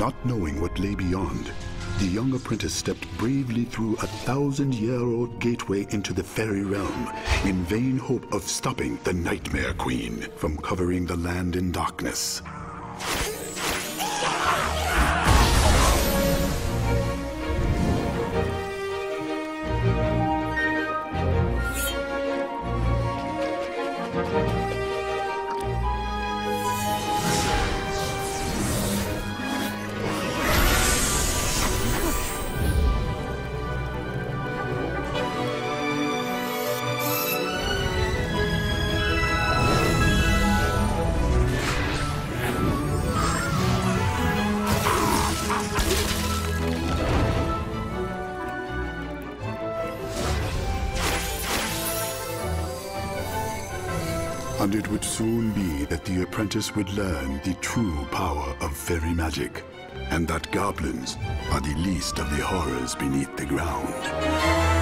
Not knowing what lay beyond, the young apprentice stepped bravely through a 1,000-year-old gateway into the fairy realm in vain hope of stopping the Nightmare Queen from covering the land in darkness. And it would soon be that the apprentice would learn the true power of fairy magic, and that goblins are the least of the horrors beneath the ground.